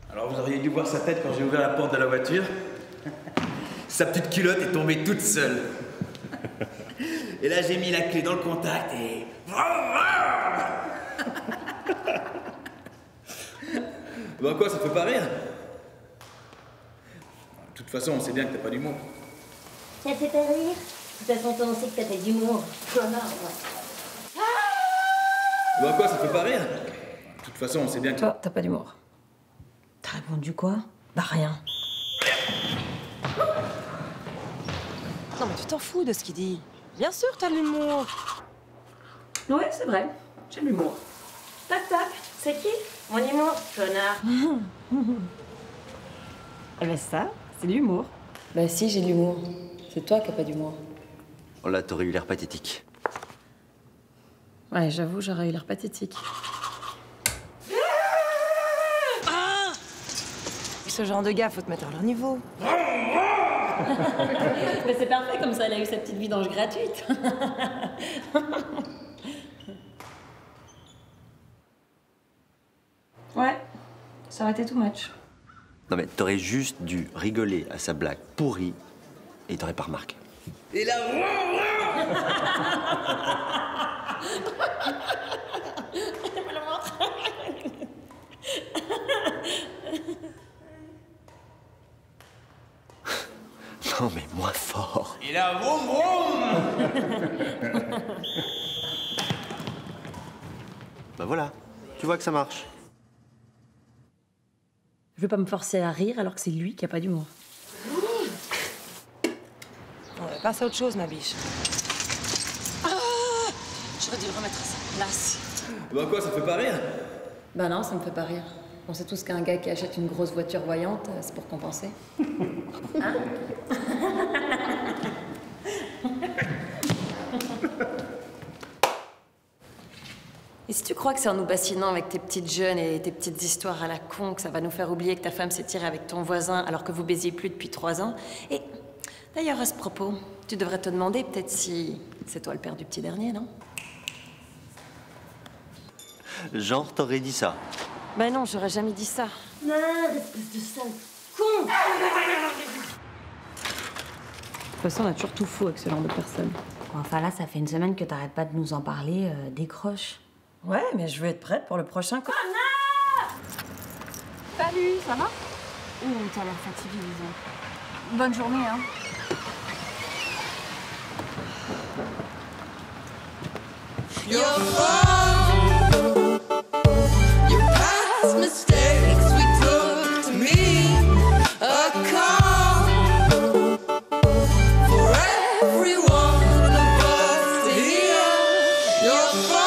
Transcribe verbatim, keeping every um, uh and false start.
Alors vous auriez dû voir sa tête quand j'ai ouvert la porte de la voiture. Sa petite culotte est tombée toute seule. Et là j'ai mis la clé dans le contact et... Bah quoi, ça te fait pas rire? De toute façon, on sait bien que t'as pas d'humour. Ça te fait pas rire? De toute façon, toi, on sait que t'as pas d'humour. Connard, ouais. Bah quoi, ça te fait pas rire? De toute façon, on sait bien que... Toi, t'as pas d'humour. T'as répondu quoi? Bah rien. Non mais tu t'en fous de ce qu'il dit. Bien sûr t'as de l'humour. Ouais, c'est vrai. J'ai de l'humour. Tac, tac. C'est qui? Mon humour, connard. Eh ben ça, c'est de l'humour. Bah si, j'ai de l'humour. C'est toi qui as pas d'humour. Oh là, t'aurais eu l'air pathétique. Ouais, j'avoue, j'aurais eu l'air pathétique. Ah, ce genre de gars, faut te mettre à leur niveau. Mais c'est parfait, comme ça, elle a eu sa petite vidange gratuite. Ouais, ça aurait été too much. Non mais t'aurais juste dû rigoler à sa blague pourrie et t'aurais pas remarqué. Et là... Non mais moins fort. Et là, vroom vroom. Bah voilà, tu vois que ça marche. Je veux pas me forcer à rire alors que c'est lui qui a pas d'humour. On va passer à autre chose, ma biche. Ah, j'aurais dû le remettre à sa place. Bah quoi, ça te fait pas rire? Bah non, ça me fait pas rire. On sait tous qu'un gars qui achète une grosse voiture voyante, c'est pour compenser. Hein? Et si tu crois que c'est en nous bassinant avec tes petites jeunes et tes petites histoires à la con que ça va nous faire oublier que ta femme s'est tirée avec ton voisin alors que vous baisiez plus depuis trois ans? Et d'ailleurs, à ce propos, tu devrais te demander peut-être si c'est toi le père du petit dernier, non? Genre, t'aurais dit ça. Ben non, j'aurais jamais dit ça. Non, espèce de sale con. De toute façon, on a toujours tout faux avec ce genre de personnes. Enfin là, ça fait une semaine que t'arrêtes pas de nous en parler, euh, décroche. Ouais, mais je veux être prête pour le prochain coup. Salut, ça va? Oh, t'as l'air fatiguée, disons. Bonne journée, hein. Your fault, your past mistakes we took to mean a call for every one of us to hear. Your fault.